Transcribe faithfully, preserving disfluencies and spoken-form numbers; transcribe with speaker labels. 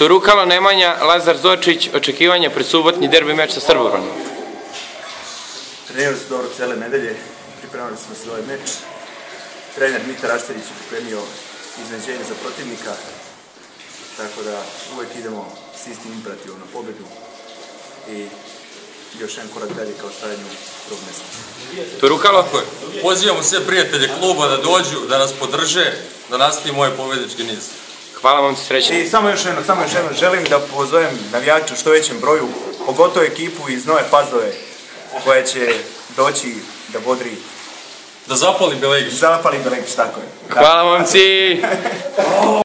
Speaker 1: Turukalo, Nemanja, Lazar, Zorcic, očekivanja pred subotnji derbi meč sa Srbobranom.
Speaker 2: Trenirali su dobro cijele nedelje, pripremali smo se ovaj meč. Trener Mitar Rašterić je pripremio iznenađenje za protivnika, tako da uvijek idemo s istim imperativom na pobjedu i još jedan korak dalje kao stavljanju prvog mjesta.
Speaker 1: Turukalo?
Speaker 3: Pozivamo sve prijatelje kluba da dođu, da nas podrže, da nastavimo ovaj pobjedički niz.
Speaker 1: Hvala vam ti, srećno.
Speaker 2: I samo još jedno, samo još jedno, želim da pozovem navijače u što većem broju, pogotovo ekipu iz Nove Pazove, koja će doći da bodri.
Speaker 3: Da zapali Belegić.
Speaker 2: Zapali Belegić, tako je.
Speaker 1: Hvala momci!